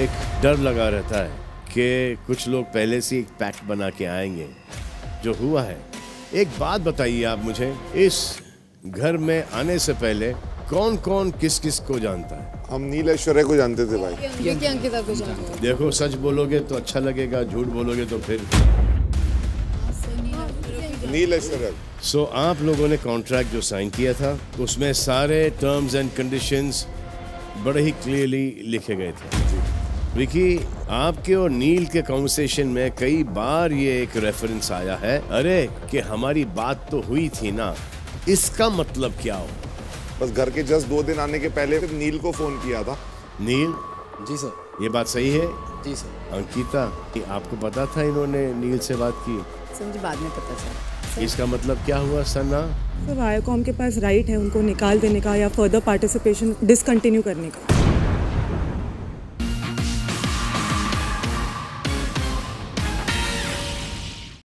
एक डर लगा रहता है कि कुछ लोग पहले से एक पैक्ट बना के आएंगे। जो हुआ है, एक बात बताइए आप मुझे, इस घर में आने से पहले कौन कौन किस किस को जानता है? हम नील ऐश्वर्या को जानते थे भाई। अंकिता को जानते हैं। देखो, सच बोलोगे तो अच्छा लगेगा, झूठ बोलोगे तो फिर नील ऐश्वर्या। सो आप लोगों ने कॉन्ट्रैक्ट जो साइन किया था उसमें सारे टर्म्स एंड कंडीशंस बड़े ही क्लियरली लिखे गए थे। विकी, आपके और नील के कॉन्वर्सेशन में कई बार ये एक रेफरेंस आया है, अरे कि हमारी बात तो हुई थी ना, इसका मतलब क्या हो? बस घर के जस्ट 2 दिन आने के पहले नील को फोन किया था। नील जी सर। ये बात सही है? जी सर। अंकिता, आपको पता था इन्होंने नील से बात की? सर मुझे बाद में पता चला। इसका मतलब क्या हुआ सना? सर वायाकॉम के पास राइट है उनको निकाल देने का या फर्दर पार्टिसिपेशन डिसकंटिन्यू करने का।